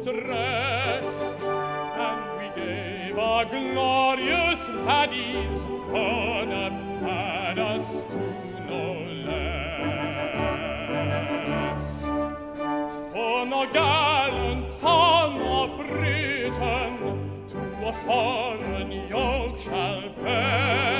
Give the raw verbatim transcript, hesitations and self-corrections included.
dressed, and we gave our glorious laddies on a palace to no less. For no gallant son of Britain to a foreign yoke shall bear,